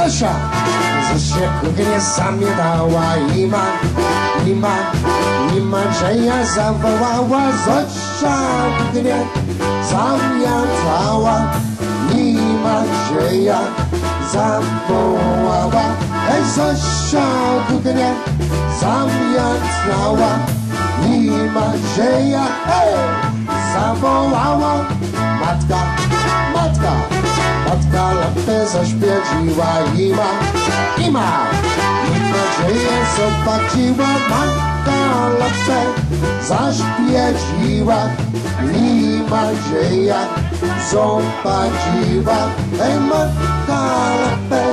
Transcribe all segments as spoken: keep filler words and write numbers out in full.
Zosia, Zosia kuchnię zamiatała i ma, i ma, i Macieja zawołała. Zosia kuchnię zamiatała i Macieja zawołała. Ej, Zosia kuchnię zamiatała i Macieja ej, zawołała. Matka, matka, matka lampę zaśpieciła i ma, i ma, i Macieja zobaczyła. Matka lampę zaśpieciła i Macieja zobaczyła. Ej, matka lampę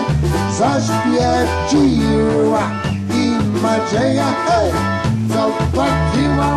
zaśpieciła i Macieja ej, zobaczyła.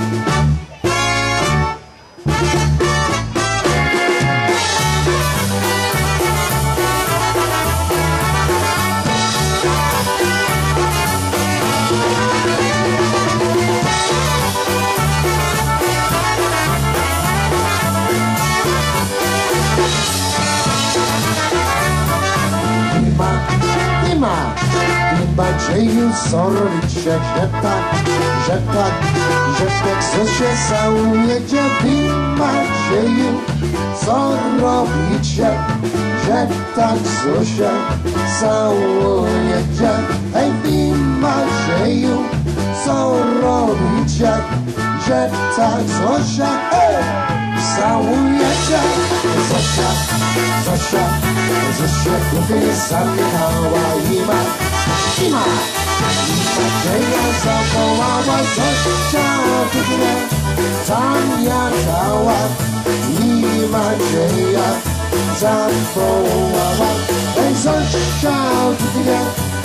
Macieju, co robicie, że tak, że tak, że tak Zosia całujecie. Wy, Macieju, co robicie, że tak Zosia całujecie. Ej, wy, Macieju, co robicie, że tak Zosia ej, całujecie. Zosia, Zosia, Zosia kuchnię zamiatała i ma, i ma, i Macieja zawołała. Zosia kuchnię zamiatała i Macieja zawołała. Ej, Zosia kuchnię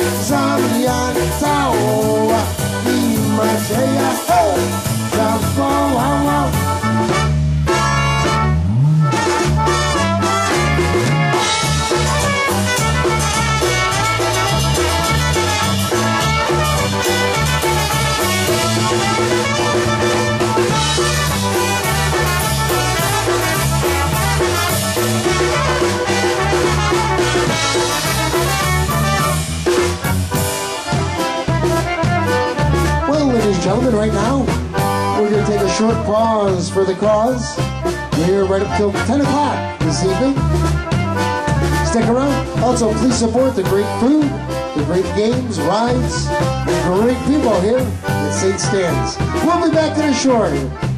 zamiatała i Macieja ej, zawołała. Gentlemen, right now, we're going to take a short pause for the cause. We're here right up till ten o'clock this evening. Stick around. Also, please support the great food, the great games, rides, the great people here at Saint Stan's. We'll be back in a short.